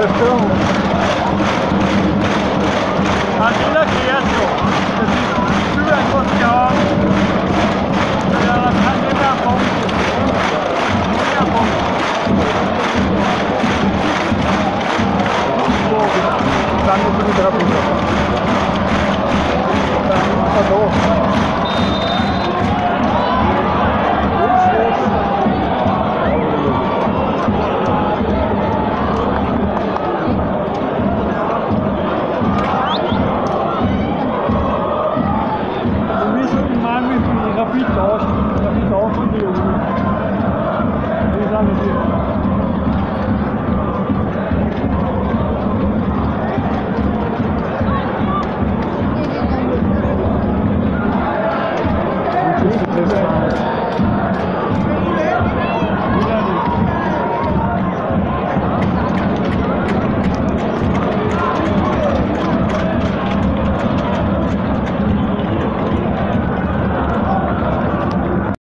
questão. Aquilo aqui é assim, se tiver negociar, ela vai me dar a mão. Minha mão. Tá no filho da puta. Tá no computador. Rapidão, meu. 2 anos de